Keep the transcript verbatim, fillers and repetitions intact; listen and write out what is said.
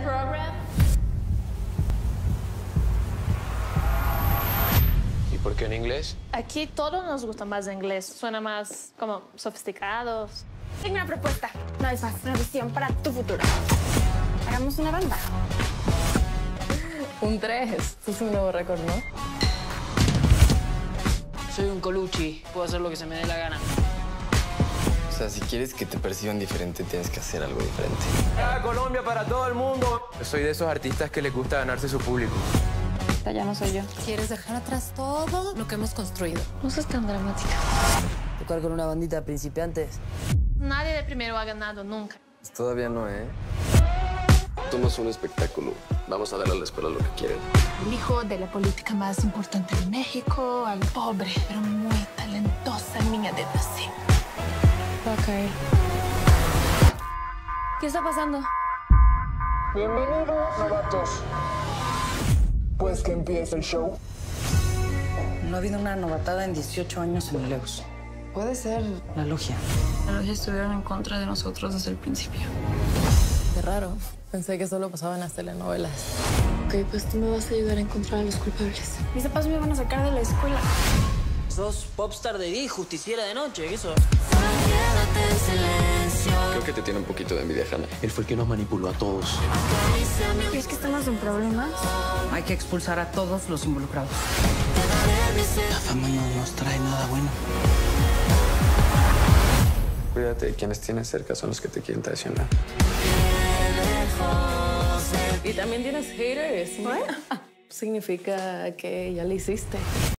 program. ¿Y por qué en inglés? Aquí todos nos gusta más inglés. Suena más como sofisticados. Tengo una propuesta. No es más, una visión para tu futuro. Hagamos una banda. Un tres. Esto es un nuevo récord, ¿no? Soy un Colucci. Puedo hacer lo que se me dé la gana. O sea, si quieres que te perciban diferente, tienes que hacer algo diferente. ¡Ah, Colombia para todo el mundo! Yo soy de esos artistas que les gusta ganarse su público. Esta ya no soy yo. ¿Quieres dejar atrás todo lo que hemos construido? No seas tan dramática. Tocar con una bandita de principiantes. Nadie de primero ha ganado nunca. Todavía no, ¿eh? Somos un espectáculo. Vamos a darle a la escuela lo que quieren. El hijo de la política más importante de México, al pobre, pero muy talentosa niña de Brasil. Va a caer. ¿Qué está pasando? Bienvenidos, novatos. Pues que empiece el show. No ha habido una novatada en dieciocho años en el Leus. Puede ser la logia. La logia estuvieron en contra de nosotros desde el principio. Qué raro. Pensé que solo pasaba en las telenovelas. Ok, pues tú me vas a ayudar a encontrar a los culpables. Mis papás me van a sacar de la escuela. Sos popstar de día y justiciera de noche, ¿qué sos? Creo que te tiene un poquito de envidia, Hannah. Él fue el que nos manipuló a todos. ¿Crees que estamos en problemas? Hay que expulsar a todos los involucrados. La fama no nos trae nada bueno. Cuídate, quienes tienes cerca son los que te quieren traicionar. Y también tienes haters. ¿No? Significa que ya le hiciste.